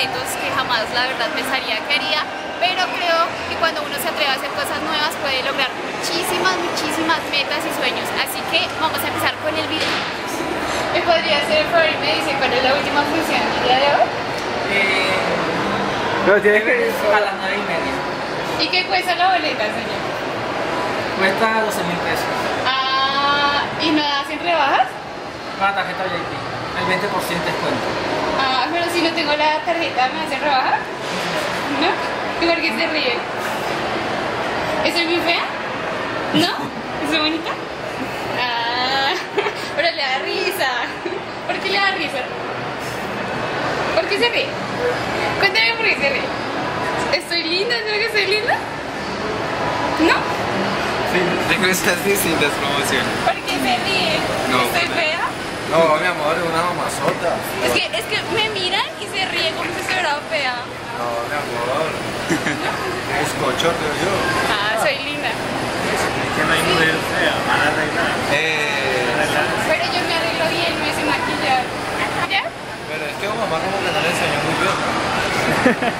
retos que jamás la verdad pensaría que haría, pero creo que cuando uno se atreve a hacer cosas nuevas puede lograr muchísimas metas y sueños. Así que vamos a empezar con el video. ¿Me podría hacer el favor y me dice cuál es la última función del día de hoy? Pero tienes que ir A las 9:30. ¿Y qué cuesta la boleta, señor? Cuesta 12.000 pesos. Ah, ¿y no hacen rebajas? Para tarjeta VIP. El 20% descuento. Ah, pero si no tengo la tarjeta, ¿me hacen rebaja? ¿No? ¿Y por qué se ríe? ¿Estoy muy fea? ¿No? ¿Estoy bonita? Ah, pero le da risa. ¿Por qué le da risa? ¿Por qué se ríe? Cuéntame por qué se ríe. ¿Estoy linda? ¿Será que estoy linda? ¿No? Sí, tengo estas distintas promociones. ¿Por qué se ríe? No, ¿Estoy fea? No, mi amor, es una mamazota. Es que me miran y se ríen como si estuviera fea. No, mi amor. Es cochote yo. Ah, soy linda. que no hay mujer fea, van a arreglar. Pero yo me arreglo bien, me sé maquillar. ¿Ya? Pero es que a mamá como que no le enseñó muy bien.